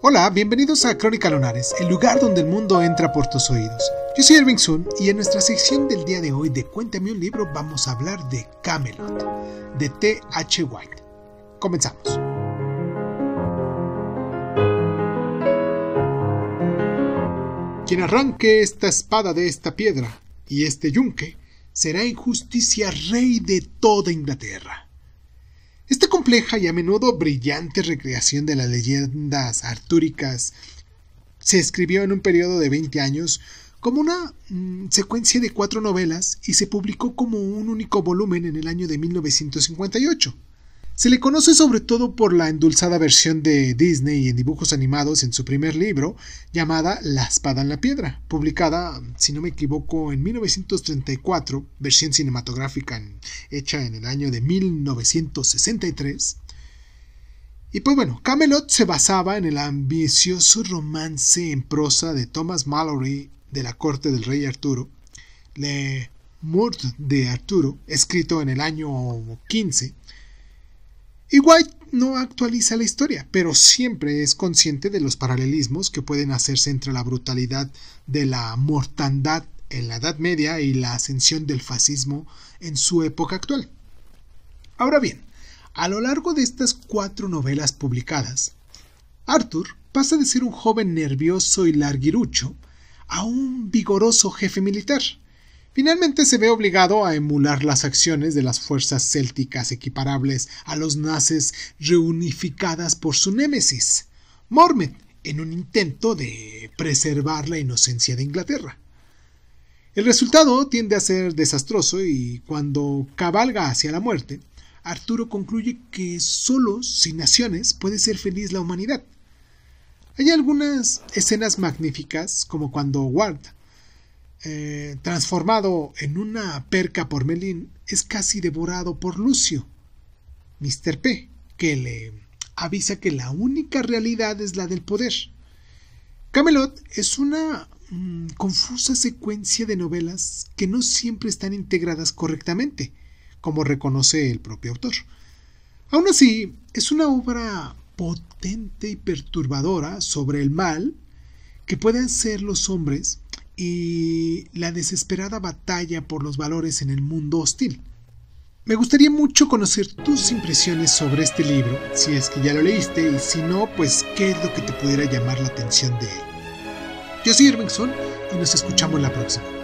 Hola, bienvenidos a Crónica Lunares, el lugar donde el mundo entra por tus oídos. Yo soy Irving Sun y en nuestra sección del día de hoy de Cuéntame un libro vamos a hablar de Camelot, de T.H. White. Comenzamos. Quien arranque esta espada de esta piedra y este yunque será en justicia rey de toda Inglaterra. Esta compleja y a menudo brillante recreación de las leyendas artúricas se escribió en un periodo de 20 años como una secuencia de 4 novelas y se publicó como un único volumen en el año de 1958. Se le conoce sobre todo por la endulzada versión de Disney en dibujos animados en su primer libro, llamada La espada en la piedra, publicada, si no me equivoco, en 1934, versión cinematográfica hecha en el año de 1963. Y pues bueno, Camelot se basaba en el ambicioso romance en prosa de Thomas Malory de la corte del rey Arturo, Le Morte de Arturo, escrito en el año 15. Y White no actualiza la historia, pero siempre es consciente de los paralelismos que pueden hacerse entre la brutalidad de la mortandad en la Edad Media y la ascensión del fascismo en su época actual. Ahora bien, a lo largo de estas 4 novelas publicadas, Arthur pasa de ser un joven nervioso y larguirucho a un vigoroso jefe militar. Finalmente se ve obligado a emular las acciones de las fuerzas célticas equiparables a los nazis reunificadas por su némesis, Mormet, en un intento de preservar la inocencia de Inglaterra. El resultado tiende a ser desastroso y cuando cabalga hacia la muerte, Arturo concluye que solo sin naciones puede ser feliz la humanidad. Hay algunas escenas magníficas, como cuando Ward, transformado en una perca por Melin, es casi devorado por Lucio, Mr. P, que le avisa que la única realidad es la del poder. Camelot es una confusa secuencia de novelas que no siempre están integradas correctamente, como reconoce el propio autor. Aún así, es una obra potente y perturbadora sobre el mal que pueden ser los hombres y la desesperada batalla por los valores en el mundo hostil. Me gustaría mucho conocer tus impresiones sobre este libro, si es que ya lo leíste, y si no, pues qué es lo que te pudiera llamar la atención de él. Yo soy Irving Sun y nos escuchamos la próxima.